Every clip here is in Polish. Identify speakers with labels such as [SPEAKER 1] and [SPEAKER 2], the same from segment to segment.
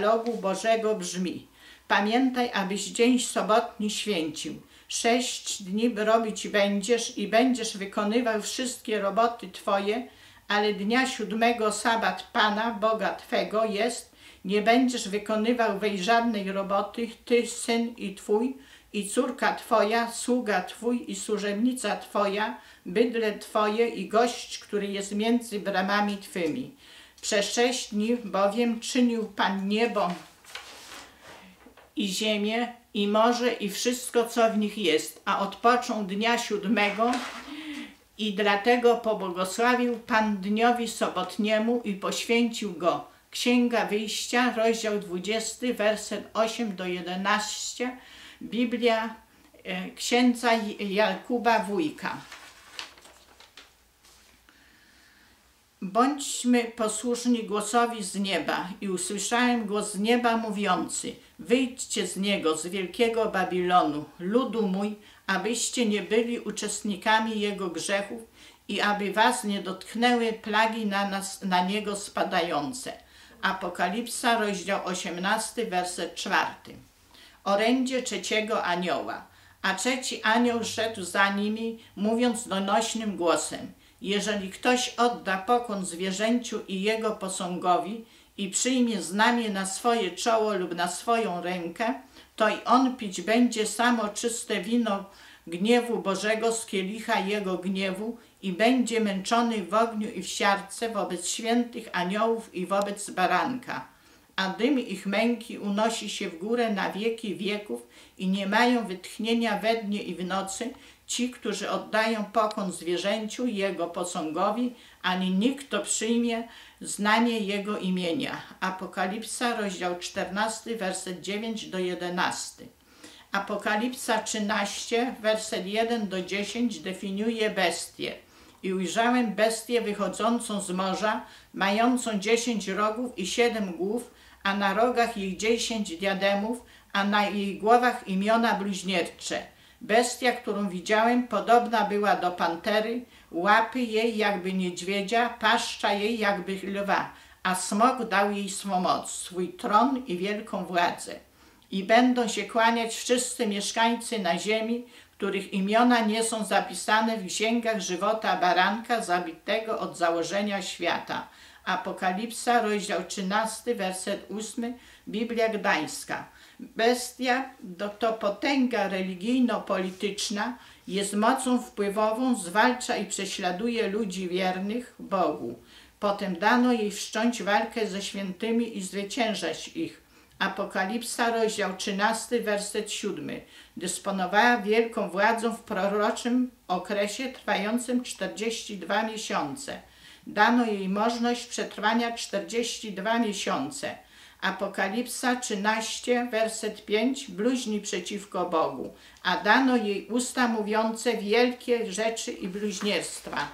[SPEAKER 1] Logu Bożego brzmi: pamiętaj, abyś dzień sobotni święcił. 6 dni robić będziesz i będziesz wykonywał wszystkie roboty Twoje, ale dnia 7 sabat Pana, Boga Twego jest, nie będziesz wykonywał wej żadnej roboty, Ty, syn i Twój, i córka Twoja, sługa Twój i służebnica Twoja, bydlę Twoje i gość, który jest między bramami Twymi. Przez 6 dni bowiem czynił Pan niebo i ziemię, i morze, i wszystko, co w nich jest, a odpoczął dnia 7 i dlatego pobłogosławił Pan dniowi sobotniemu i poświęcił go. Księga Wyjścia, rozdział 20, werset 8 do 11, Biblia księdza Jakuba Wójka. Bądźmy posłuszni głosowi z nieba. I usłyszałem głos z nieba mówiący: wyjdźcie z niego, z wielkiego Babilonu, ludu mój, abyście nie byli uczestnikami jego grzechów i aby was nie dotknęły plagi na niego spadające. Apokalipsa, rozdział 18, werset 4. Orędzie trzeciego anioła. A trzeci anioł szedł za nimi, mówiąc donośnym głosem: jeżeli ktoś odda pokłon zwierzęciu i jego posągowi i przyjmie znamię na swoje czoło lub na swoją rękę, to i on pić będzie samo czyste wino gniewu Bożego z kielicha jego gniewu i będzie męczony w ogniu i w siarce wobec świętych aniołów i wobec baranka. A dym ich męki unosi się w górę na wieki wieków i nie mają wytchnienia we dnie i w nocy ci, którzy oddają pokłon zwierzęciu i jego posągowi, ani nikt, kto przyjmie znanie jego imienia. Apokalipsa, rozdział 14, werset 9 do 11. Apokalipsa 13, werset 1 do 10 definiuje bestię. I ujrzałem bestię wychodzącą z morza, mającą 10 rogów i 7 głów, a na rogach jej 10 diademów, a na jej głowach imiona bluźniercze. Bestia, którą widziałem, podobna była do pantery, łapy jej jakby niedźwiedzia, paszcza jej jakby lwa, a smok dał jej swą moc, swój tron i wielką władzę. I będą się kłaniać wszyscy mieszkańcy na ziemi, których imiona nie są zapisane w księgach żywota baranka zabitego od założenia świata. Apokalipsa, rozdział 13, werset 8, Biblia Gdańska. Bestia to potęga religijno-polityczna, jest mocą wpływową, zwalcza i prześladuje ludzi wiernych Bogu. Potem dano jej wszcząć walkę ze świętymi i zwyciężać ich. Apokalipsa, rozdział 13, werset 7. Dysponowała wielką władzą w proroczym okresie trwającym 42 miesiące. Dano jej możliwość przetrwania 42 miesiące. Apokalipsa 13, werset 5, bluźni przeciwko Bogu, a dano jej usta mówiące wielkie rzeczy i bluźnierstwa.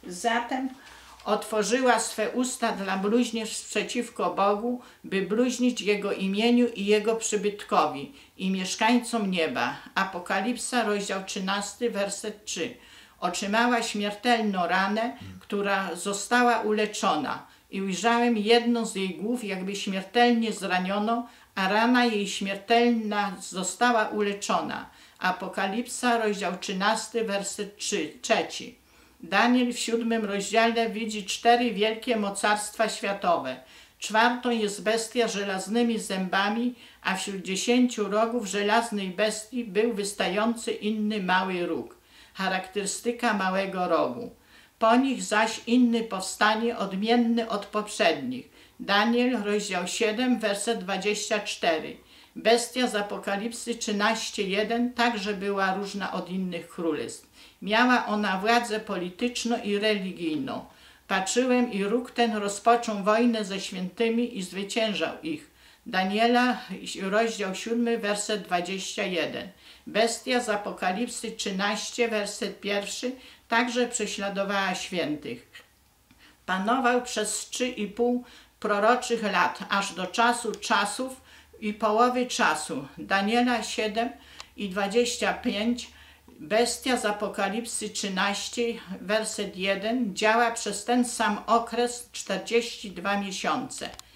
[SPEAKER 1] Zatem otworzyła swe usta dla bluźnierstw przeciwko Bogu, by bluźnić Jego imieniu i Jego przybytkowi i mieszkańcom nieba. Apokalipsa, rozdział 13, werset 3. Otrzymała śmiertelną ranę, która została uleczona. I ujrzałem jedną z jej głów, jakby śmiertelnie zranioną, a rana jej śmiertelna została uleczona. Apokalipsa, rozdział 13, werset 3. Daniel w 7 rozdziale widzi 4 wielkie mocarstwa światowe. 4. jest bestia żelaznymi zębami, a wśród 10 rogów żelaznej bestii był wystający inny mały róg. Charakterystyka małego rogu. Po nich zaś inny powstanie, odmienny od poprzednich. Daniel, rozdział 7, werset 24. Bestia z Apokalipsy 13:1 także była różna od innych królestw. Miała ona władzę polityczną i religijną. Patrzyłem i róg ten rozpoczął wojnę ze świętymi i zwyciężał ich. Daniela, rozdział 7, werset 21. Bestia z Apokalipsy 13, werset 1, także prześladowała świętych. Panował przez 3,5 proroczych lat, aż do czasu czasów i połowy czasu. Daniela 7 i 25. Bestia z Apokalipsy 13, werset 1, działa przez ten sam okres 42 miesiące.